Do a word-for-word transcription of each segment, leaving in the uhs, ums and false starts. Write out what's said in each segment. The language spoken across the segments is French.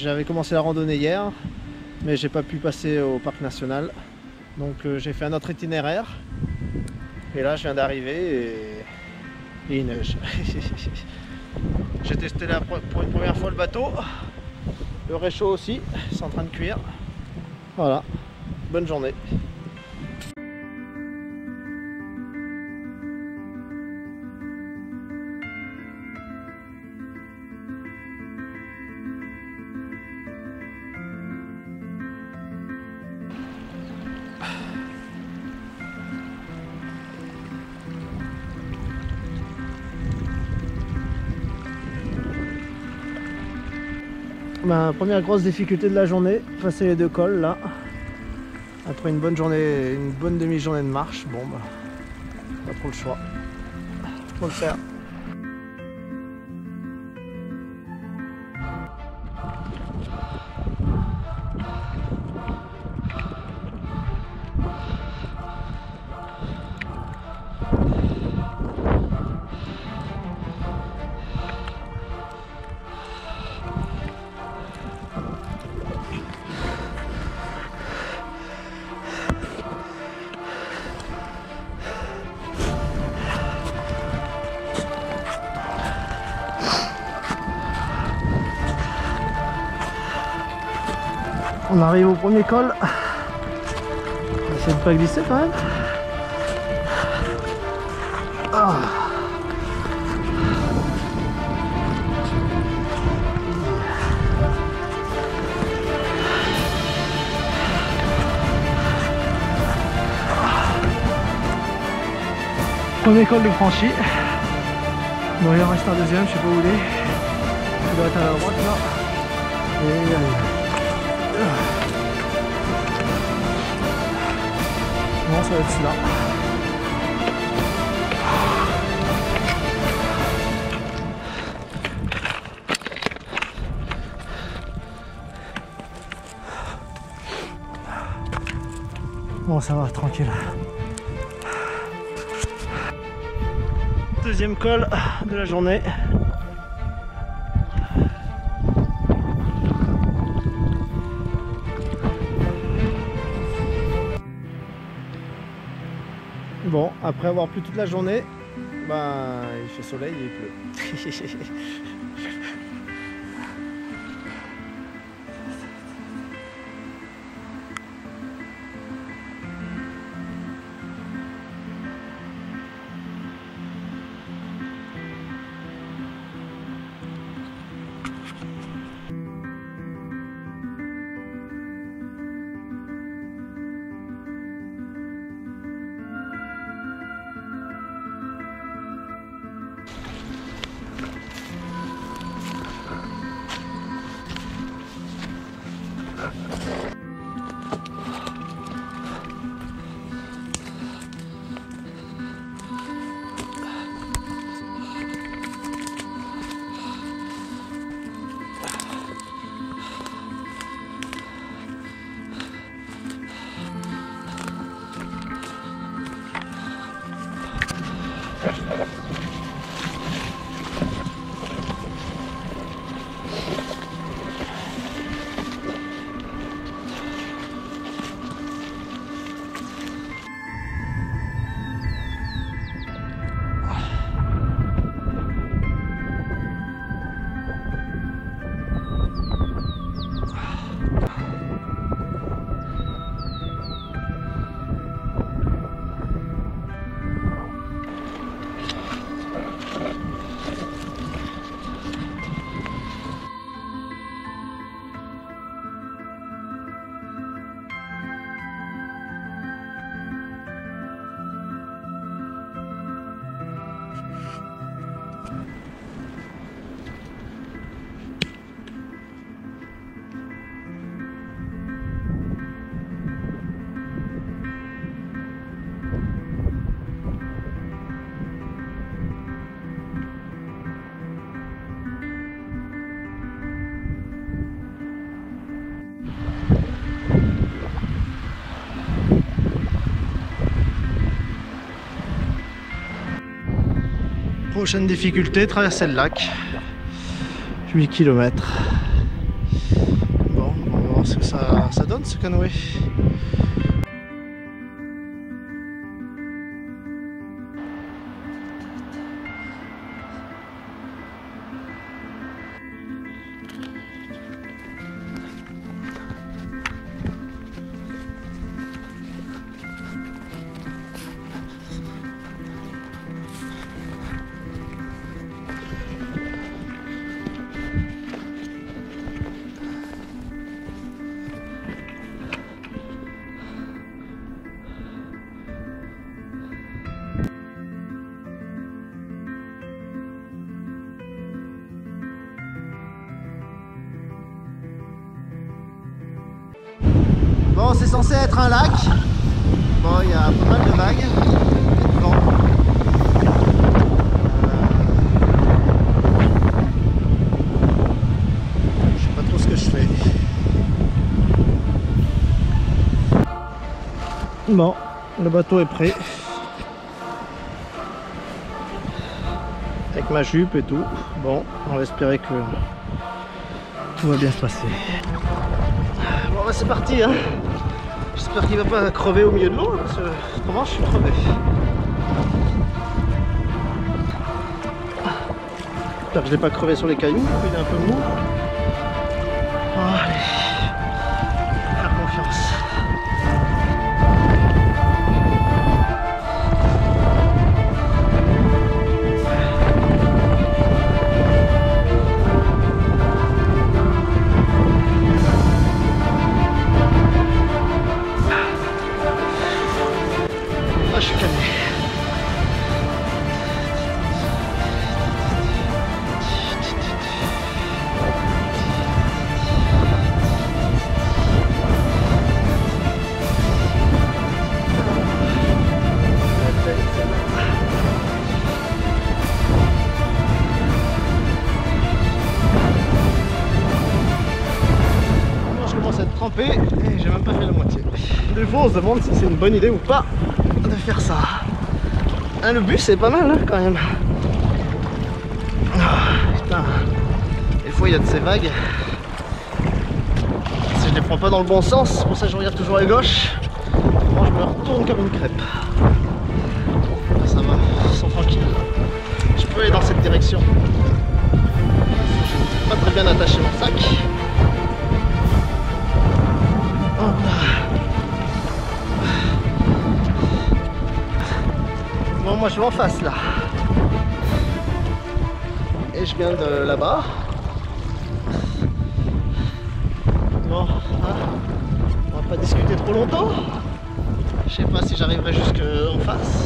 J'avais commencé la randonnée hier, mais j'ai pas pu passer au parc national. Donc euh, j'ai fait un autre itinéraire. Et là je viens d'arriver et... et il neige. J'ai testé la... pour une première fois le bateau. Le réchaud aussi, c'est en train de cuire. Voilà, bonne journée. Ma première grosse difficulté de la journée, passer les deux cols là. Après une bonne journée, une bonne demi-journée de marche, bon bah, pas trop le choix. Faut le faire. On arrive au premier col. On va essayer de pas glisser quand même. Ah. Premier col de franchi. Bon, il en reste un deuxième, je sais pas où il est. Il doit être à la droite là. Et allez. Non, ça va être celui-là. Bon, ça va, tranquille. Deuxième col de la journée. Bon, après avoir plu toute la journée, bah, il fait soleil et il pleut. Prochaine difficulté, traverser le lac. huit kilomètres. voir ce que ça, ça donne ce canoë. Bon, c'est censé être un lac. Bon, il y a pas mal de vagues et de vent. Euh... Je sais pas trop ce que je fais. Bon, le bateau est prêt. Avec ma jupe et tout. Bon, on va espérer que tout va bien se passer. Bon, bah c'est parti, hein. J'espère qu'il va pas crever au milieu de l'eau, parce que autrement je suis crevé. J'espère que je l'ai pas crevé sur les cailloux, il est un peu mou. Oh, allez, faire confiance. Je suis calmé. Moi je commence à être trempé et j'ai même pas fait la moitié. Des fois on se demande si c'est une bonne idée ou pas de faire ça. Hein, le bus c'est pas mal hein, quand même. Oh, putain. Des fois il y a de ces vagues. Si je les prends pas dans le bon sens, c'est pour ça que je regarde toujours à gauche. Moi je me retourne comme une crêpe. Là, ça va, ils sont tranquilles. Je peux aller dans cette direction. Je pas très bien attaché mon sac. Hop là. Bon, moi je vais en face là. Et je viens de là-bas. Bon, hein, on va pas discuter trop longtemps. Je sais pas si j'arriverai jusque en face.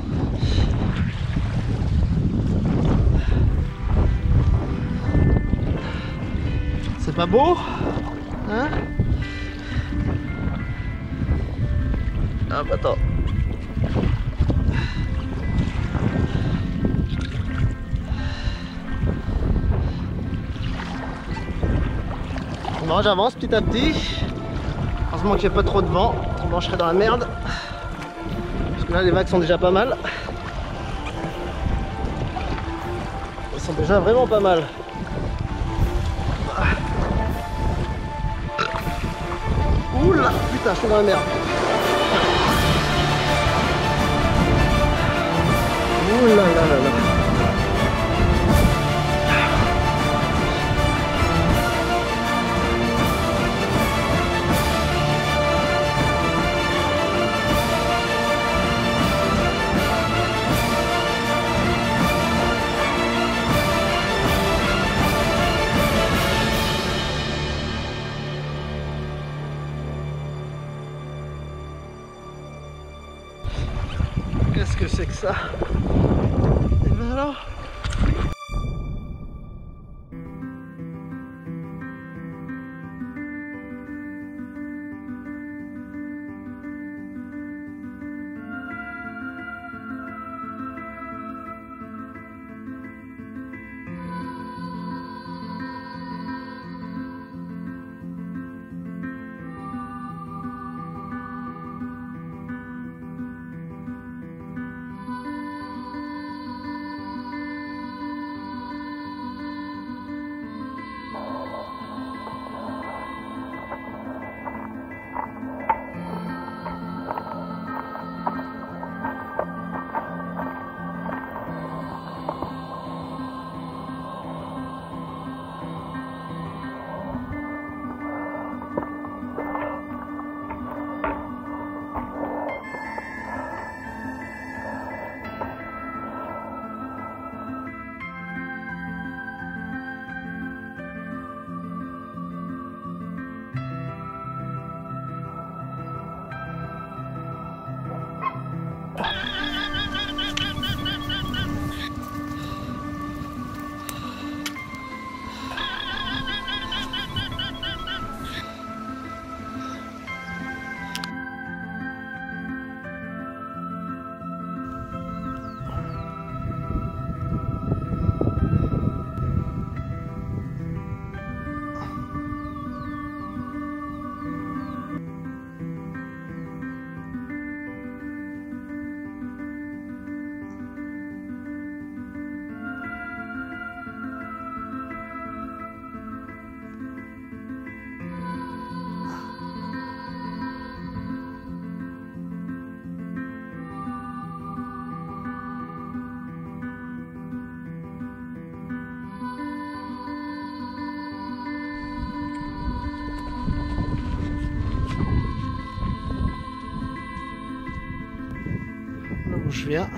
C'est pas beau, hein? Ah bah attends. Bon, j'avance petit à petit. Heureusement qu'il n'y a pas trop de vent, sinon je serais dans la merde. Parce que là les vagues sont déjà pas mal. Elles sont déjà vraiment pas mal. Oula, putain, je suis dans la merde. Oula là là là. Qu'est-ce que c'est que ça? Et ben alors je viens.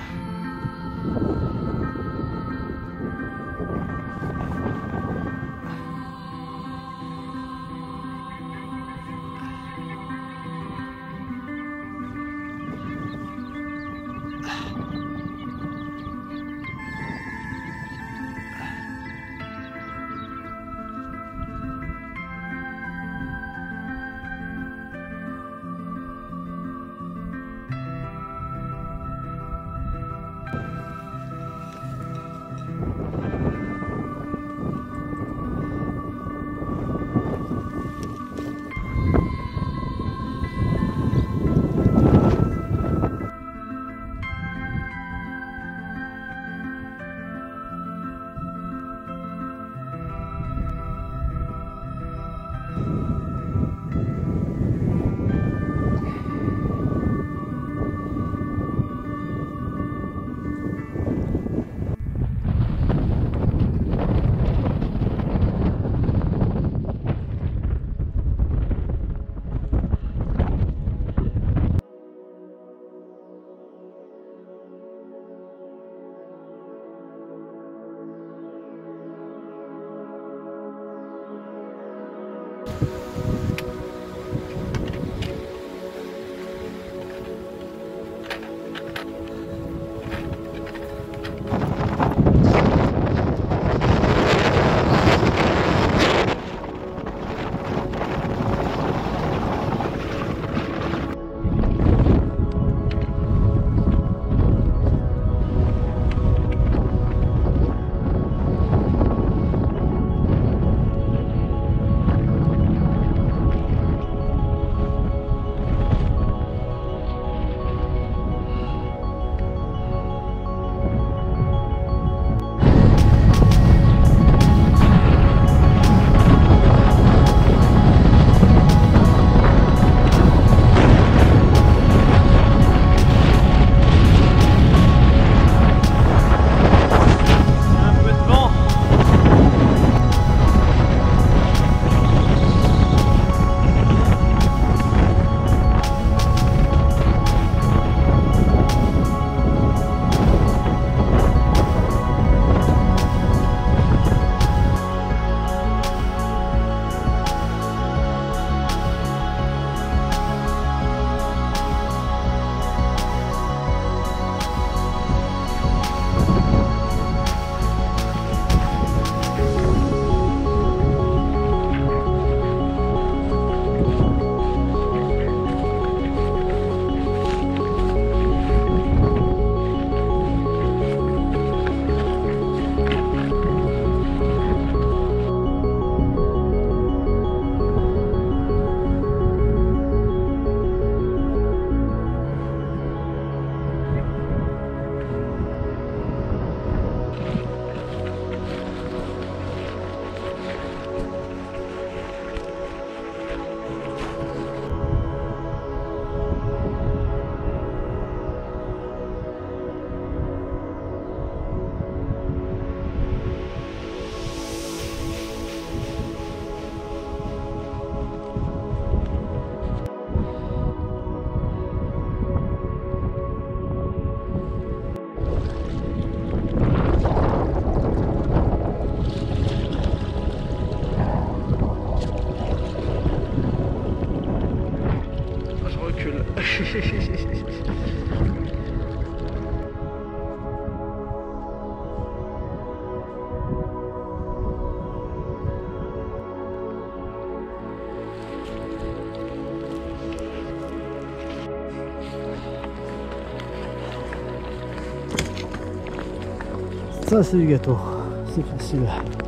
Ça c'est du gâteau, c'est facile.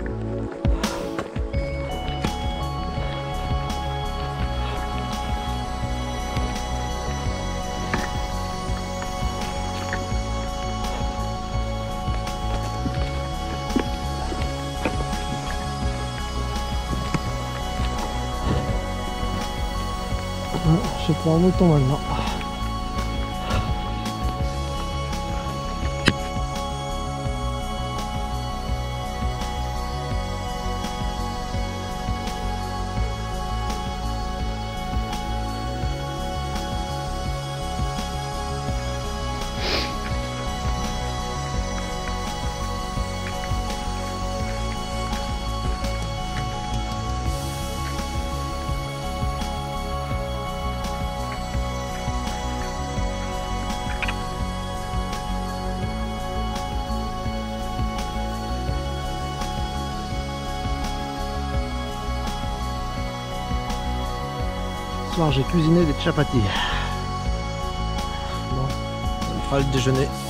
Je prends un mouton maintenant. Ce soir j'ai cuisiné des chapatis. Bon, on fera le déjeuner.